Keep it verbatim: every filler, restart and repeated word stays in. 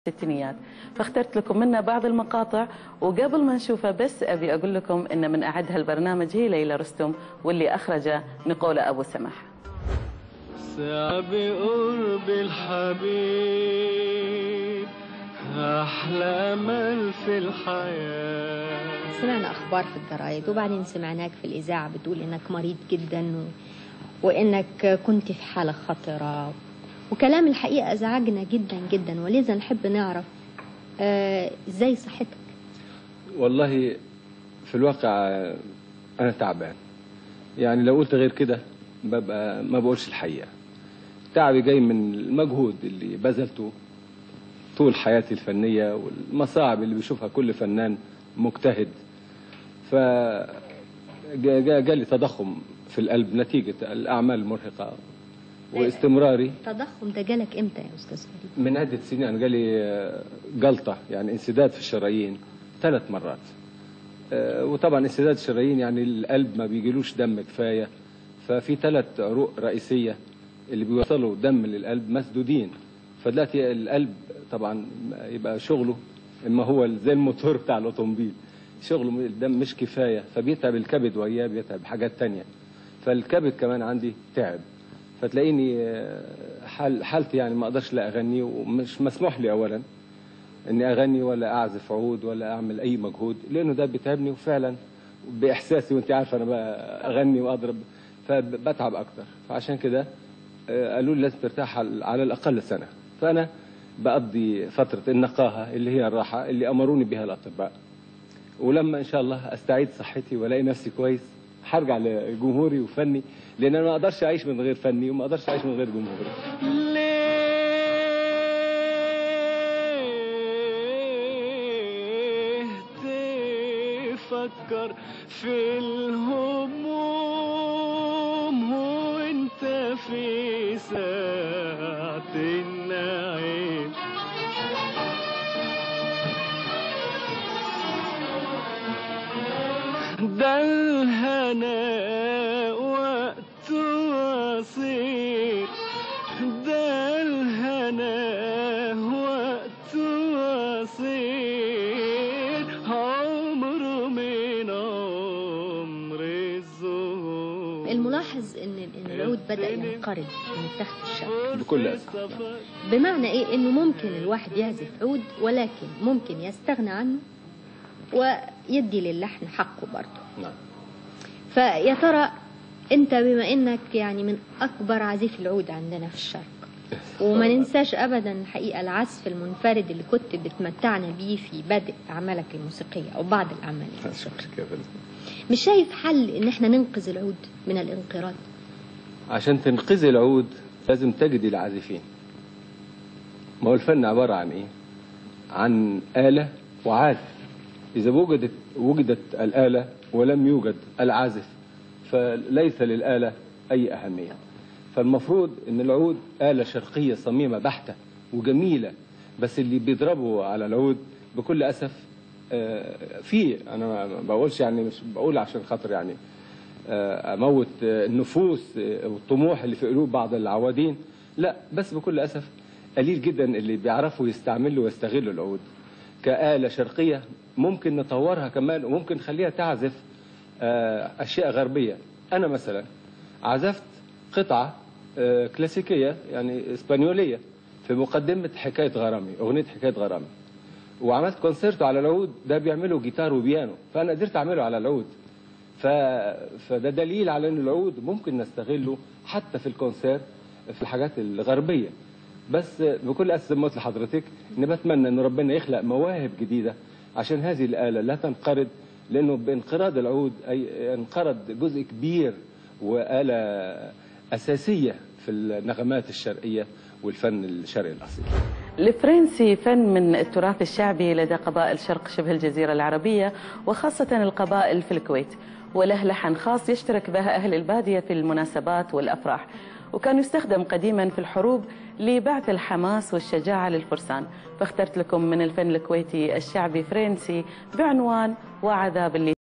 الستينيات، فاخترت لكم منها بعض المقاطع. وقبل ما نشوفها بس أبي أقول لكم إن من أعد هالبرنامج هي ليلى رستم، واللي أخرجه نقولة أبو سمح. ساعة بقرب الحبيب أحلى أمل في الحياة. سمعنا أخبار في الجرايد وبعدين سمعناك في الإذاعة بتقول إنك مريض جدا و... وإنك كنت في حالة خطرة، وكلام الحقيقة أزعجنا جدا جدا، ولذا نحب نعرف آه إزاي صحتك؟ والله في الواقع أنا تعبان، يعني لو قلت غير كده ببقى ما بقولش الحقيقة. تعبي جاي من المجهود اللي بذلته طول حياتي الفنية والمصاعب اللي بيشوفها كل فنان مجتهد. ف جالي تضخم في القلب نتيجة الأعمال المرهقة واستمراري. التضخم ده جالك امتى يا استاذ فريد؟ من عدة سنين. أنا جالي جلطة، يعني انسداد في الشرايين ثلاث مرات. وطبعا انسداد الشرايين يعني القلب ما بيجيلوش دم كفاية، ففي ثلاث عروق رئيسية اللي بيوصلوا دم للقلب مسدودين. فدلوقتي القلب طبعا يبقى شغله اما هو زي الموتور بتاع الاوتوموبيل، شغله الدم مش كفاية، فبيتعب الكبد وياه، بيتعب حاجات تانية. فالكبد كمان عندي تعب، فتلاقيني حال حالتي يعني ما اقدرش لا اغني، ومش مسموح لي اولا اني اغني ولا اعزف عود ولا اعمل اي مجهود، لانه ده بيتعبني. وفعلا باحساسي، وانت عارفه انا بقى اغني واضرب فبتعب اكتر. فعشان كده قالوا لي لازم ترتاح على الاقل سنه. فانا بقضي فتره النقاهه اللي هي الراحه اللي امروني بها الاطباء، ولما ان شاء الله استعيد صحتي والاقي نفسي كويس هرجع لجمهوري وفني، لان انا ما اقدرش اعيش من غير فني وما اقدرش اعيش من غير جمهوري. ليه تفكر في الهموم وانت في ساعة النعيم؟ ده الهنا وقت وصير، ده الهنا وقت وصير، عمر من عمر الزهور. الملاحظ ان ان العود بدأ ينقرض من تحت الشرق بكل اسف. بمعنى ايه؟ انه ممكن الواحد يعزف عود ولكن ممكن يستغنى عنه ويدي للحن حقه برضه. نعم. فيا ترى انت بما انك يعني من اكبر عازف العود عندنا في الشرق، وما ننساش ابدا الحقيقه العزف المنفرد اللي كنت بتمتعنا بيه في بدء اعمالك الموسيقيه او بعض الاعمال الموسيقيه، مش شايف حل ان احنا ننقذ العود من الانقراض؟ عشان تنقذي العود لازم تجدي العازفين. ما هو الفن عباره عن ايه؟ عن آلة وعازف. إذا وجدت وجدت الآلة ولم يوجد العازف فليس للآلة أي أهمية. فالمفروض إن العود آلة شرقية صميمة بحتة وجميلة، بس اللي بيضربوا على العود بكل أسف في، أنا ما بقولش يعني، مش بقول عشان خاطر يعني أموت النفوس والطموح اللي في قلوب بعض العوادين، لا، بس بكل أسف قليل جدا اللي بيعرفوا يستعملوا ويستغلوا العود كآلة شرقية. ممكن نطورها كمان وممكن نخليها تعزف أشياء غربية. أنا مثلا عزفت قطعة كلاسيكية يعني إسبانيولية في مقدمة حكاية غرامي، أغنية حكاية غرامي، وعملت كونسيرتو على العود. ده بيعملوا جيتار وبيانو، فأنا قدرت أعمله على العود. ف... فده دليل على أن العود ممكن نستغله حتى في الكونسيرت في الحاجات الغربية. بس بكل أسف زي ما قلت لحضرتك إن بتمنى إن ربنا يخلق مواهب جديدة عشان هذه الآلة لا تنقرض، لأنه بانقراض العود أي انقرض جزء كبير وآلة أساسية في النغمات الشرقية والفن الشرقي الأصيل. الفرنسي فن من التراث الشعبي لدى قبائل شرق شبه الجزيرة العربية، وخاصة القبائل في الكويت، وله لحن خاص يشترك به أهل البادية في المناسبات والأفراح، وكان يستخدم قديما في الحروب لبعث الحماس والشجاعة للفرسان. فاخترت لكم من الفن الكويتي الشعبي فرنسي بعنوان وعذاب اللي